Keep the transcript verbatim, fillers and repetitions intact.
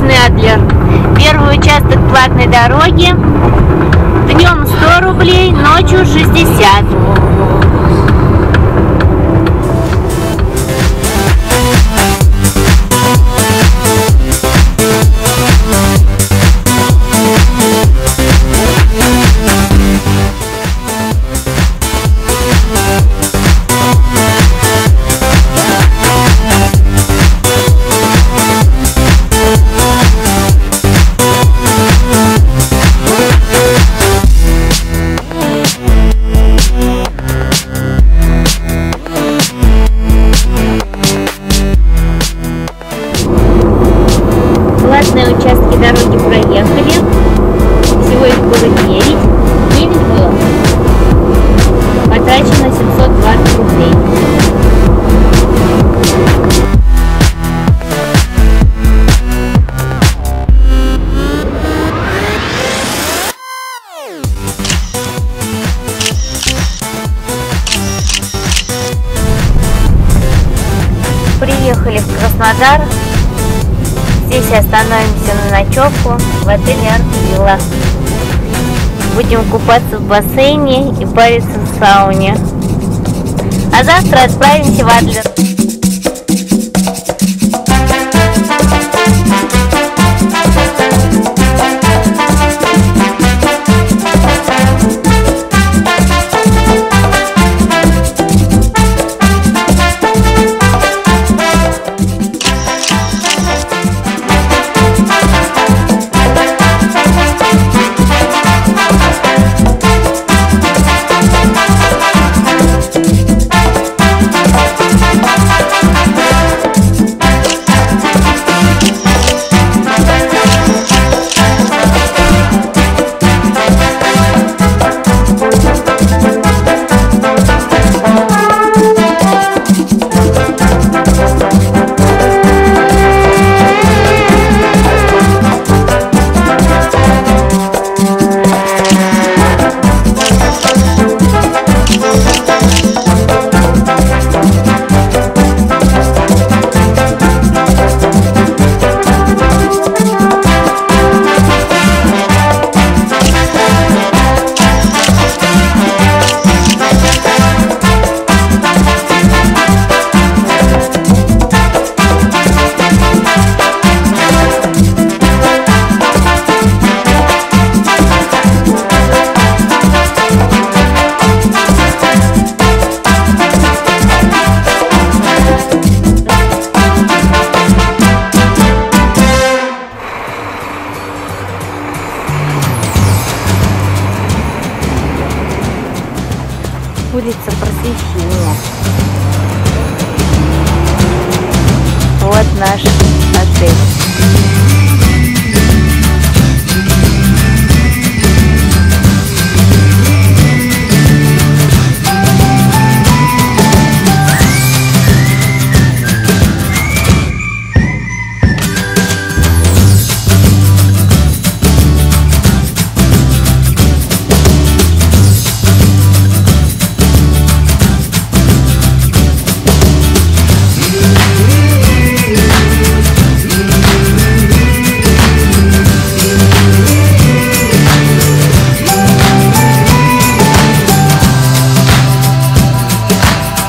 Южный Адлер. Первый участок платной дороги. Днем сто рублей, ночью шестьдесят. Платные участки дороги проехали. Всего их было девять. девять было. Потрачено семьсот двадцать рублей. Приехали в Краснодар. Здесь остановимся на ночевку в отеле Арт-Вилла. Будем купаться в бассейне и париться в сауне. А завтра отправимся в Адлер. Улица Просвещения. Вот наш отель.